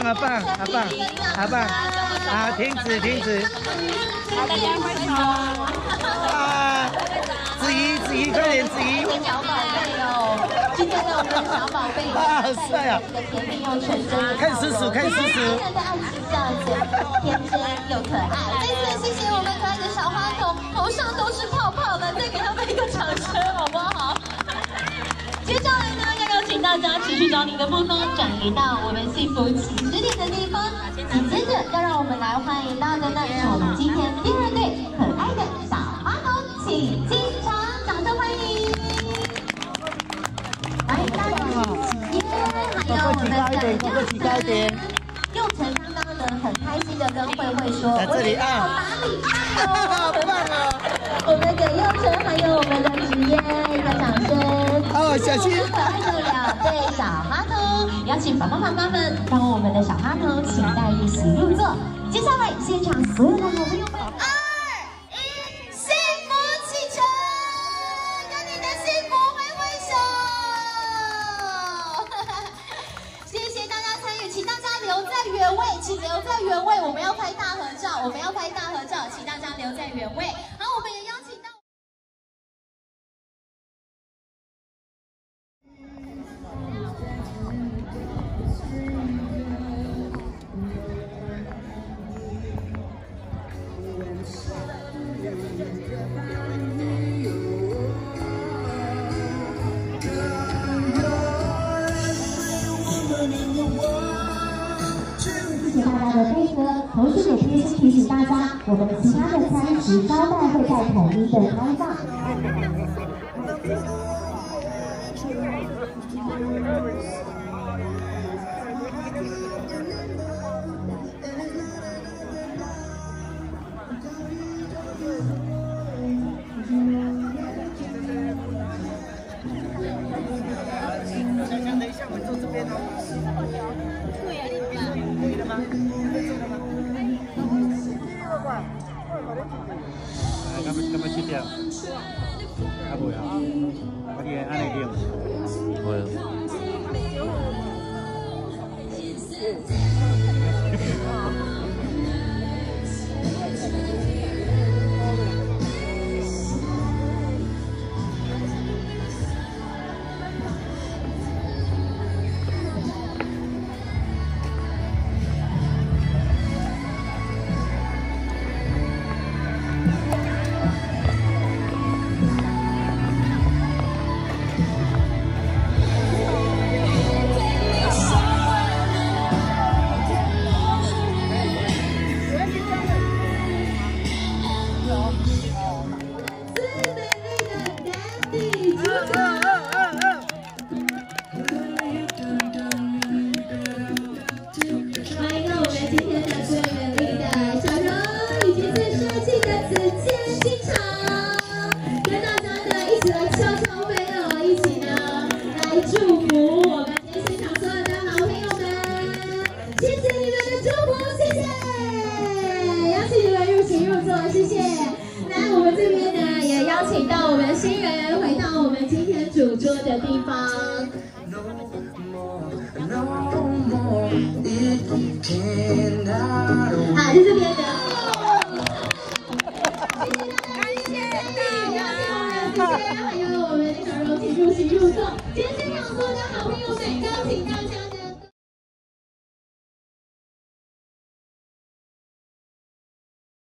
好棒，好棒，好棒！好，停止，停止。 大家快手啊！子怡，快点，子怡。 小宝贝哦，今天的我们的小宝贝， 啊，好帅啊！ 一个甜蜜又纯真的， 看叔叔，看叔叔。 人的爱情笑嘴，天真又可爱。再次谢谢我们可爱的小花童，头上都是泡泡的，再给他们一个掌声，好不好？接下来呢，要邀请大家持续将您的目光转移到我们幸福起始点的地方。紧接着，要让我们来欢迎到的呢，是我们今天第2队可爱的小花童，请进场，掌声欢迎！欢迎大家一起耶！还有我们的佑成刚刚呢，很开心的跟慧慧说， 在这里啊， 打礼拜哦， 好棒哦！ 我们给佑成还有我们的职业一个掌声。 哦，小心！ 可爱的2对小花童，邀请爸爸妈妈们帮我们的小花童请带一起入座。接下来，现场所有的好朋友们，2、1，幸福启程，跟你的幸福挥挥手。谢谢大家参与，请大家留在原位，请留在原位，我们要拍大合照，请大家留在原位。好，我们也邀请到。 谢谢大家的配合，同时也贴心提醒大家，我们其他的餐食招待会在统一的开放。 等一下，我坐这边哦。可以了吗？干嘛去掉？啊不呀，我哋安尼点？会。 谢谢。那我们这边呢，也邀请到我们新人回到我们今天主桌的地方。好，在这边的。还有我们的小柔，请入座。今天现场所有的好朋友们，邀请大家。